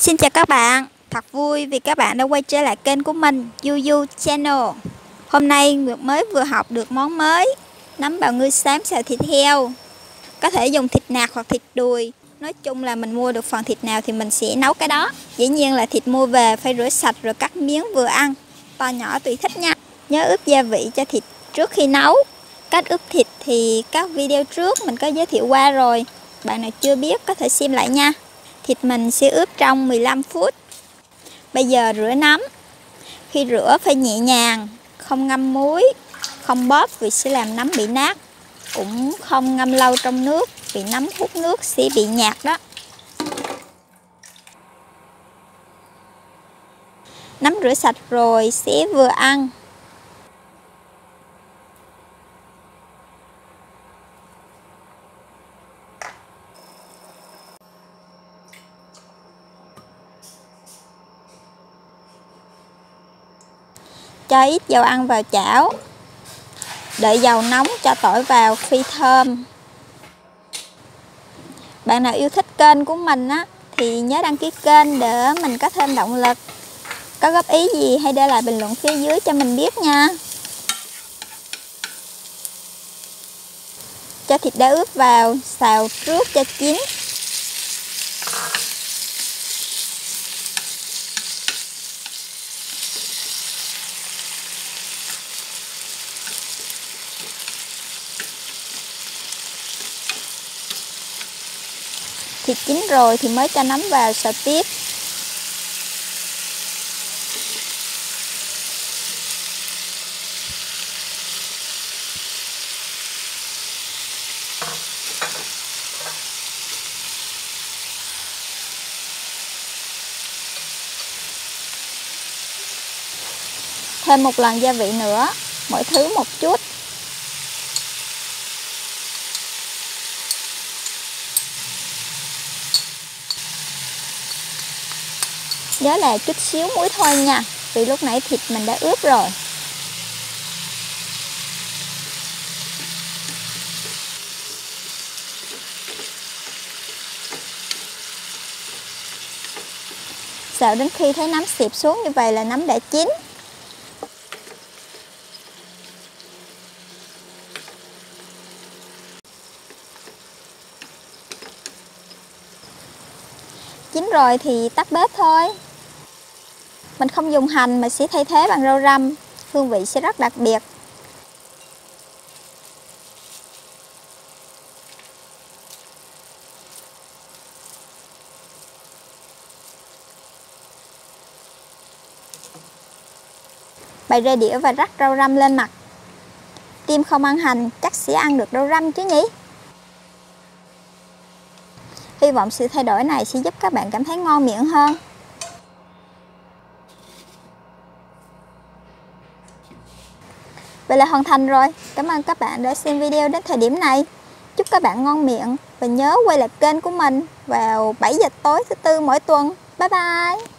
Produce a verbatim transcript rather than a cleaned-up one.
Xin chào các bạn, thật vui vì các bạn đã quay trở lại kênh của mình, Yuyu Channel. Hôm nay mới vừa học được món mới, nấm bào ngư xám xào thịt heo. Có thể dùng thịt nạc hoặc thịt đùi. Nói chung là mình mua được phần thịt nào thì mình sẽ nấu cái đó. Dĩ nhiên là thịt mua về phải rửa sạch rồi cắt miếng vừa ăn, to nhỏ tùy thích nha. Nhớ ướp gia vị cho thịt trước khi nấu. Cách ướp thịt thì các video trước mình có giới thiệu qua rồi. Bạn nào chưa biết có thể xem lại nha. Thịt mình sẽ ướp trong mười lăm phút. Bây giờ rửa nấm. Khi rửa phải nhẹ nhàng, không ngâm muối, không bóp vì sẽ làm nấm bị nát. Cũng không ngâm lâu trong nước vì nấm hút nước sẽ bị nhạt đó. Nấm rửa sạch rồi sẽ vừa ăn. Cho ít dầu ăn vào chảo. Đợi dầu nóng cho tỏi vào phi thơm. Bạn nào yêu thích kênh của mình á thì nhớ đăng ký kênh để mình có thêm động lực. Có góp ý gì hãy để lại bình luận phía dưới cho mình biết nha. Cho thịt đã ướp vào, xào trước cho chín. Thịt chín rồi thì mới cho nấm vào xào tiếp. Thêm một lần gia vị nữa, mỗi thứ một chút. Nhớ là chút xíu muối thôi nha, vì lúc nãy thịt mình đã ướp rồi. Xào đến khi thấy nấm xịp xuống như vậy là nấm đã chín. Chín rồi thì tắt bếp thôi. Mình không dùng hành mà sẽ thay thế bằng rau răm, hương vị sẽ rất đặc biệt. Bày ra đĩa và rắc rau răm lên mặt. Tim không ăn hành chắc sẽ ăn được rau răm chứ nhỉ? Hy vọng sự thay đổi này sẽ giúp các bạn cảm thấy ngon miệng hơn. Vậy là hoàn thành rồi. Cảm ơn các bạn đã xem video đến thời điểm này. Chúc các bạn ngon miệng và nhớ quay lại kênh của mình vào bảy giờ tối thứ tư mỗi tuần. Bye bye!